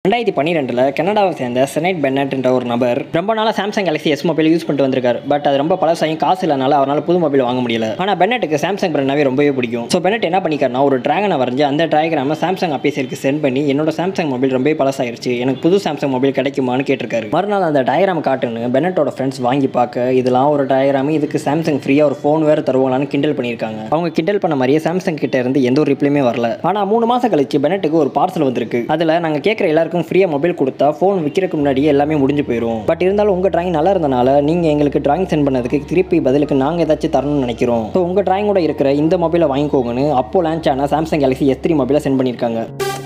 2012 கனடாவை சேர்ந்த பென்னட் என்ற ஒரு நபர் ரொம்ப நாளாக Samsung Galaxy S mobile use பண்ணிட்டு வந்திருக்காரு. பட் அது ரொம்ப பழசாயும் காசு இல்லனால அவரால் புது மொபைல் வாங்க முடியல. ஆனால் பென்னட்டுக்கு சாம்சங் பிராண்டாவே ரொம்பவே பிடிக்கும். ஸோ பென்னட் என்ன பண்ணிக்காருனா ஒரு டிராகனை வரைஞ்சு அந்த டிராகனை சாம்சங் அபிசியலுக்கு சென்ட் பண்ணி என்னோட சாம்சங் மொபைல் ரொம்ப பழசாயிருச்சு, எனக்கு புது சாம்சங் மொபைல் கிடைக்குமான்னு கேட்டிருக்காரு. மறுநாள் அந்த டயக்ராம் காட்டுன்னு பென்னட்டோட ஃப்ரெண்ட்ஸ் வாங்கி பார்க்க இதெல்லாம் ஒரு டயக்ராம், இதுக்கு சாம்சங் ஃப்ரீயாக ஒரு ஃபோன் வேறு தருவாங்களான்னு கிண்டல் பண்ணியிருக்காங்க. அவங்க கிண்டல் பண்ண மாதிரியே சாம்சங் கிட்ட இருந்து எந்த ஒரு ரிப்ளையுமே வரல. ஆனால் 3 மாதம் கழிச்சு பென்னட்டுக்கு ஒரு பார்சல் வந்திருக்கு. அதில் நாங்கள் கேட்குற எல்லாருக்கும் ஃப்ரீயாக மொபைல் கொடுத்தா ஃபோன் விற்கிறதுக்கு முன்னாடியே எல்லாமே முடிஞ்சு போயிடும். பட் இருந்தாலும் உங்கள் டிராயிங் நல்லா இருந்தனால நீங்கள் எங்களுக்கு டிராயிங் சென்ட் பண்ணதுக்கு திருப்பி பதிலுக்கு நாங்கள் ஏதாச்சும் தரணும்னு நினைக்கிறோம். ஸோ உங்கள் டிராயிங்கோட இருக்கிற இந்த மொபைலை வாங்கிக்கோங்கன்னு அப்போ லான்ச் ஆன சாம்சங் கேலக்ஸி S3 மொபைலை சென்ட் பண்ணியிருக்காங்க.